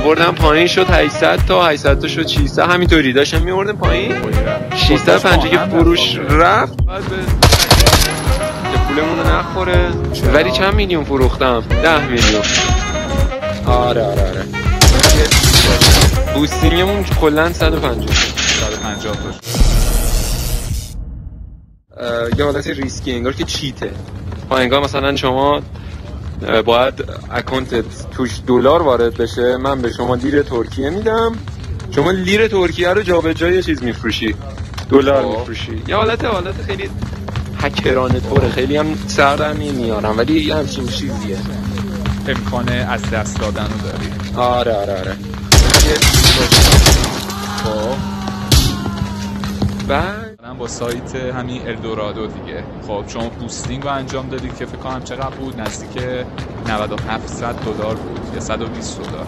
آوردم پایین شد 800 تا 800 تا شد 600 همینطوری داشتم میوردم پایین 650 که فروش رفت بعد به پولمون رو نخوره ولی چند میلیون فروختم 10 میلیون آره بوستینگمون کلن 150 یه حالت ریسکی انگار که چیته انگار مثلا شما باید اکانتت توش دلار وارد بشه من به شما لیر ترکیه میدم شما لیر ترکیه رو جابجا یه چیز میفروشی دلار میفروشی یه حالت خیلی هکرانه طوره خیلی هم سر در نمیارم ولی یه همچین چیزیه امکان از دست دادن رو داری آره بعد من با سایت همین الدورادو دیگه خب شما بوستینگ رو انجام دادی که فکر کنم چقدر بود نزدیک 9700 دلار بود یا 120 دلار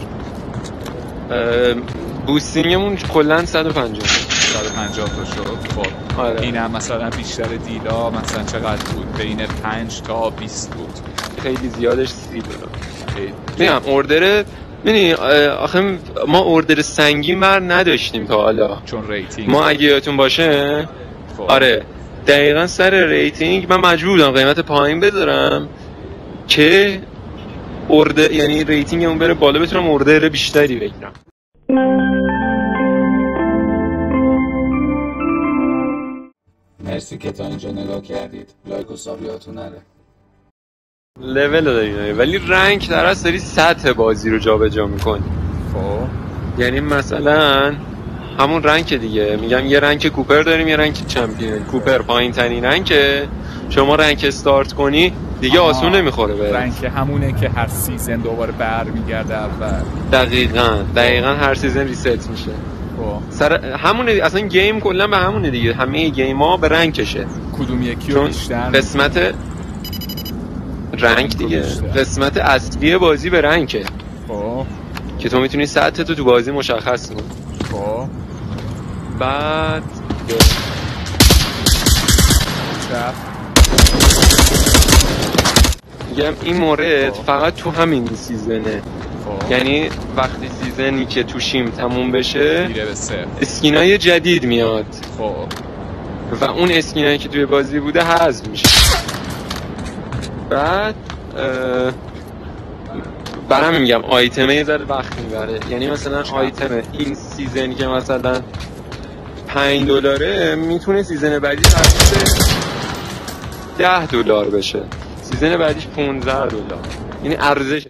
بوستینگمون کلا 150 تا شد خب آره. این هم مثلا بیشتر دیلا مثلا چقدر بود بین 5 تا 20 بود خیلی زیادش 30 دلار میگم اوردر ببین آخه ما اوردر سنگین بر نداشتیم تا حالا چون ریتینگ ما اگه یادتون باشه آره دقیقا سر ریتینگ من مجبور بودم قیمت پایین بذارم که اوردر یعنی ریتینگمون بره بالا بتونم اوردر بیشتری بگیرم مرسی که تا اینجا نگاه کردید لایک و ساب یادتون نره لول داریم ولی رنگ در اصل داری سطح بازی رو جابجا میکنی خب یعنی مثلا همون رنگ دیگه میگم یه رنگ کوپر داریم یه رنگ چمپیون کوپر پایین ترین رنگه شما رنگ استارت کنی دیگه آسون نمیخوره به رنگ همونه که هر سیزن دوباره برمیگرده اول دقیقاً هر سیزن ریست میشه سر همونه اصلا گیم کلا به همونه دیگه همه گیم ها به رنگ کشه کدوم یکی رو بیشتر قسمت رنگ دیگه قسمت اصلی بازی به رنگه که تو میتونی سطح تو بازی مشخص کنی بعد میگم این مورد فقط تو همین سیزنه یعنی وقتی سیزنی که توشیم تموم بشه اسکینای جدید میاد و اون اسکینایی که توی بازی بوده حذف میشه بعد برام میگم آیتمه یه ذره وقت میبره یعنی مثلا آیتم این سیزنی که مثلا 5 دلاره میتونه سیزن بعدی تبدیل به $10 بشه سیزن بعدیش $15 یعنی ارزش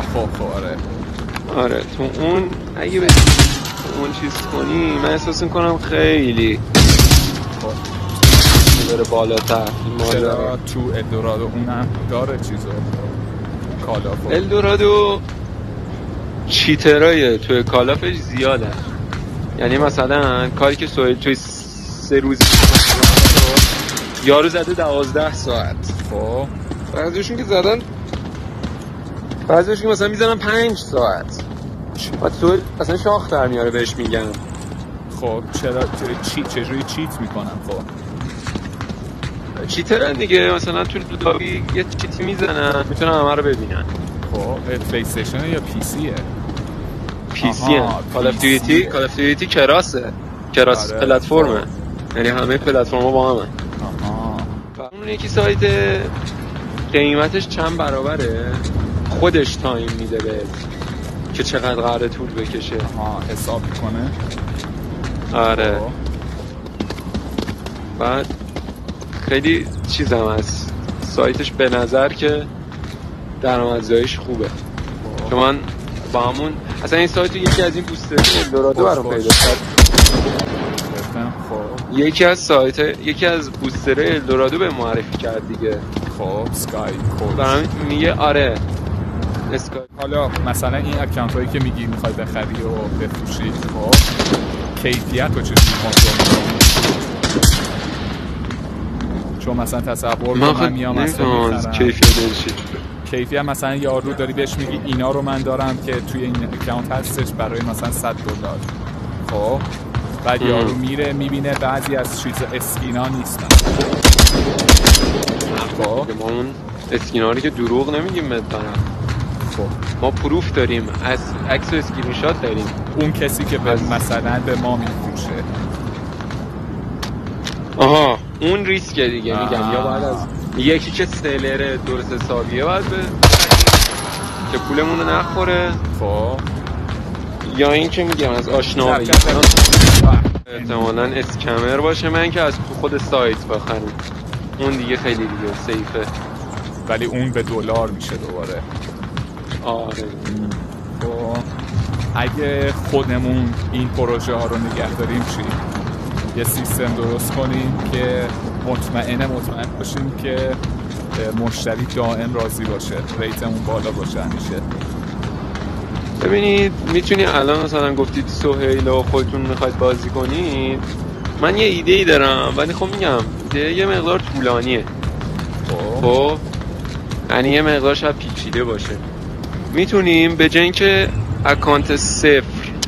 آره تو اون اگه به اون چیز کنی من احساس میکنم خیلی داره بالاتر چرا تو الدورادو اونم داره چیزو کالاف الدورادو چیترای توی کالافش زیاده یعنی مثلا کاری که سویل توی 3 روز یارو زده 12 ساعت خب بعضیشون که زدن بعضیشون که مثلا میزنن 5 ساعت بعد سویل اصلا شاخ در میاره بهش میگن خب چجوری چیت میکنن خب چیترن دیگه مثلا تو لابی یه چیتی میزنن میتونن همه رو ببینن خب پلی استیشن یا پی سیه پی سی کال اف دیوتی کراسه پلتفرمه یعنی همه پلتفرم‌ها با همه اون یکی سایت قیمتش چند برابره خودش تایم میده به که چقدر قراره طول بکشه حساب میکنه آره بعد خیلی چیزم هست سایتش به نظر که درآمدزاییش خوبه چون من با همون اصلا این سایت یکی از این بوستر الدورادو برام پیدا کرد یکی از بوستر الدورادو به معرفی کرد دیگه خب اسکای کد برام میگه آره اسکای حالا مثلا این اکانت هایی که میگی میخوای بخری و بفروشی خب کیفیت رو چجوری کنترل می‌کنی چون مثلا تصور من میام مثلا کیفیت مثلا یارو داری بهش میگی اینا رو من دارم که توی این اکانت هستش برای مثلا $100 خب بعد یارو میره میبینه بعضی از چیز اسکینا نیستن خب ما اون اسکینا رو که دروغ نمیگیم مثلا ما پروف داریم، از عکس و اسکرین شات داریم. اون کسی که مثلا به ما میفروشه. آها اون ریسکه دیگه. میگم یا باید از یکی که سلر درست حسابیه باید که پولمون رو نخوره، خب یا این که میگم از آشنا بگیرم احتمالاً اسکمر باشه. من که از تو خود سایت بخرم، اون دیگه خیلی دیگه سیفه. ولی اون به دلار میشه دوباره. آره. خب اگه خودمون این پروژه ها رو نگه داریم چی؟ یه سیستم درست کنیم که مطمئن باشیم که مشتری دائم راضی باشه، ریتمون بالا باشه همیشه. ببینید میتونی الان مثلا گفتید سهیل و خودتون میخواید بازی کنید، من یه ایده ای دارم ولی خب میگم یه مقدار طولانیه. خب یعنی یه مقدار شاید پیچیده باشه. میتونیم به جای اینکه اکانت صفر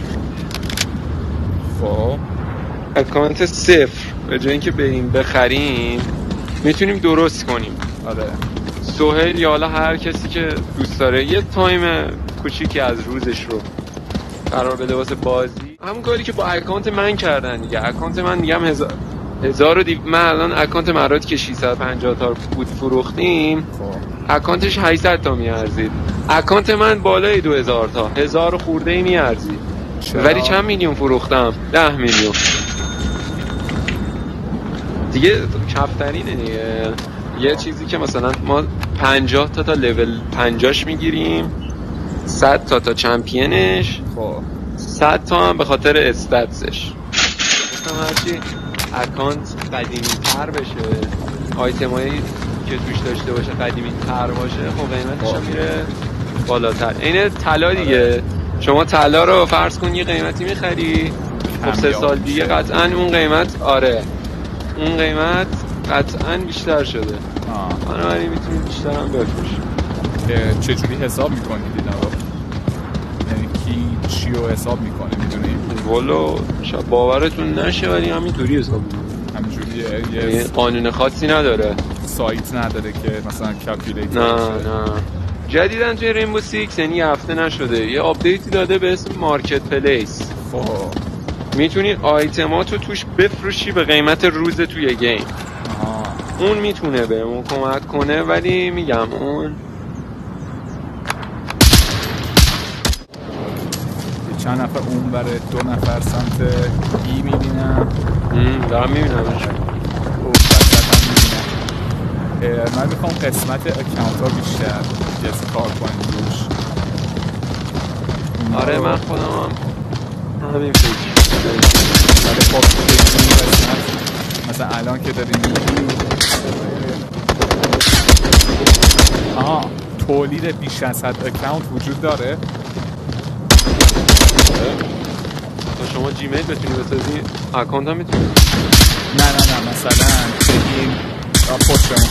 به جای اینکه بریم بخریم میتونیم درست کنیم. آره سهیل یا حالا هر کسی که دوست داره یه تایم کوچیکی از روزش رو قرار بده واسه بازی. همون کاری که با اکانت من کردن دیگه. اکانت من میگم من الان اکانت مراد که 650 تا بود فروختیم، اکانتش 800 تا میارزید. اکانت من بالای 2000 تا 1000 خورده ای میارزید، ولی چند میلیون فروختم؟ 10 میلیون دیگه. کفترینه دیگه. یه چیزی که مثلا ما 50 تا لول 50 میگیریم، 100 تا چمپینش، 100 تا هم به خاطر استاتسش. هرچی اکانت قدیمی تر بشه، آیتمایی که توش داشته باشه قدیمی تر باشه، خب قیمتش هم میره بالاتر. اینه طلا دیگه. شما طلا رو فرض کن یه قیمتی میخری، خب 3 سال دیگه قطعا اون قیمت اون قیمت قطعا بیشتر شده. بنابراین میتونید بیشتر هم بفروشید. چجوری حساب میکنید اینا رو؟ یعنی کی چی رو حساب میکنه میدونی؟ والا شاید باورتون نشه ولی همینطوری حساب میکنه. همینجوریه. یه قانون خاصی نداره، سایت نداره که مثلا کلکیولیتر. نه جدیدن توی رینبو سیکس یعنی یه هفته نشده یه آپدیتی داده به اسم مارکت پلیس. میتونی آیتماتو توش بفروشی به قیمت روز توی گیم. اون میتونه بهمون کمک کنه، ولی میگم اون چند نفر اون بره، 2 نفر سمت ای میبینم. دارم میبینمش. من میخوام قسمت اکانت ها بیشتر کار کنیم روش. آره من خودم همین فکر. ولی خب این قسمت مثلا الان که داریم تولید بیش از حد اکانت وجود داره. تا شما جیمیل بتونی بسازی اکانت هم میتونی. نه مثلا بگیم پشتمون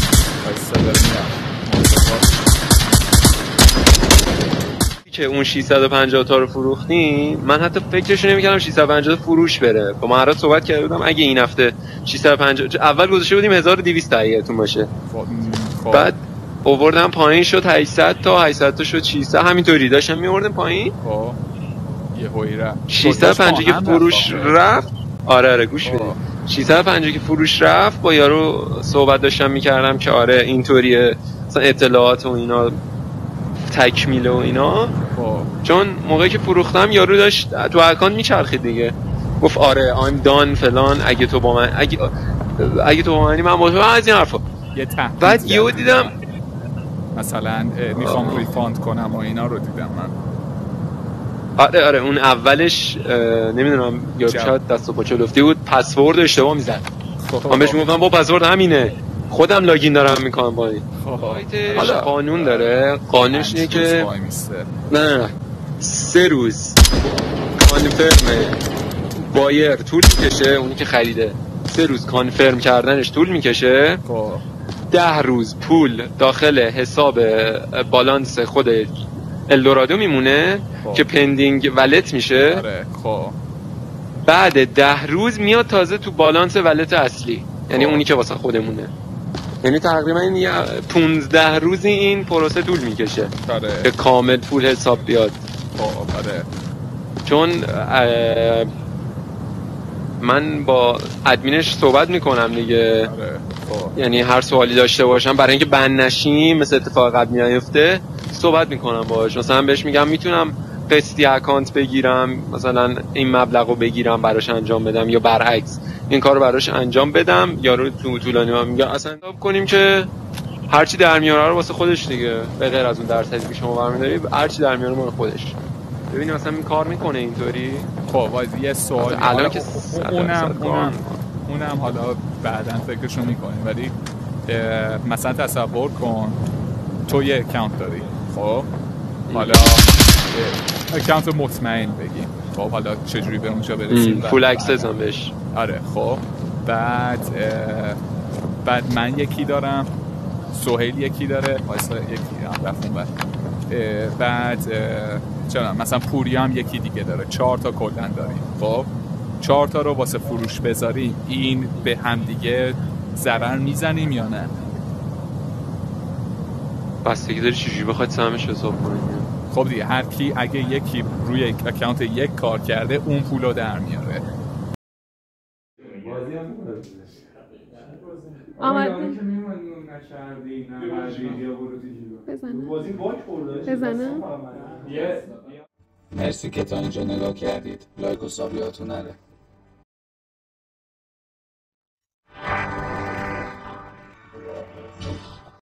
که اون 650 تا رو فروختیم، من حتی فکرش نمی‌کردم 650 تا فروش بره. با مهراد صحبت کرده بودم اگه این هفته 650 اول گذاشته بودیم 1200 تاییدتون باشه. بعد آوردم پایین شد 800 تا شد 600، همینطوری داشتم می‌آوردم پایین. یه هوی رفت 650 که فروش رفت. آره گوش بده. 650 که فروش رفت با یارو صحبت داشتم می‌کردم که آره اینطوریه مثلا اطلاعات و اینا تکمیله و اینا. چون موقعی که فروختم یارو داشت تو اکانت میچرخید دیگه، گفت آره I'm done فلان، اگه تو با منی من با تو، از این حرفا. بعد یهو دیدم مثلا میخوام ریفاند کنم و اینا رو دیدم من. آره اون اولش نمیدونم یا شاید دست و پا چلفتی بود، پسورد اشتباه میزد. من بهش میگفتم با پسورد همینه، خودم لاگین دارم میکنم با این. حالا قانون داره، قانونش اینه که نه 3 روز کانفرم بایر طول میکشه، اونی که خریده 3 روز کانفرم کردنش طول میکشه، 10 روز پول داخل حساب بالانس خود الدورادو میمونه که پندینگ ولت میشه. بعد 10 روز میاد تازه تو بالانس ولت اصلی، یعنی اونی که واسه خودمونه. یعنی تقریبا 15 روزی این پروسه طول میکشه که کامل پول حساب بیاد. آره. چون من با ادمینش صحبت میکنم دیگه. یعنی هر سوالی داشته باشم برای اینکه بند نشیم مثل اتفاق قبل میفته صحبت میکنم باهاش. مثلا بهش میگم میتونم قسطی اکانت بگیرم، مثلا این مبلغو بگیرم براش انجام بدم، یا برعکس این کارو براش انجام بدم. یارو طولانی ما میگه اصلا حساب کنیم که هرچی در میاره رو واسه خودش دیگه، به غیر از اون درصدی که شما برمی‌داری هرچی در میاره مال خودش. ببینید مثلا این کار میکنه اینطوری. خب یه سوال الان که اونم حالا بعداً فکرشو میکنیم، ولی مثلا تصور کن تو یه اکانت داری، خب حالا اکانت مطمئن بگیم، خب حالا چجوری به اونجا برسیم؟ فول اکسس هم بهش. آره. خب بعد من یکی دارم، سهیل یکی داره، وایسا یکی هم رفتون بعد چرا مثلا پوری هم یکی دیگه داره، 4 تا کلن داریم. خب 4 تا رو واسه فروش بذاریم، این به هم دیگه ضرر میزنیم یا نه؟ بستگی داره چجوری بخواید سهمش حساب کنید. خب دیگه هر کی اگه یکی روی اکانت یک کار کرده اون پولو در میاره. مرسی که تا اینجا نگاه کردید. لایک و ساب یادتون نره.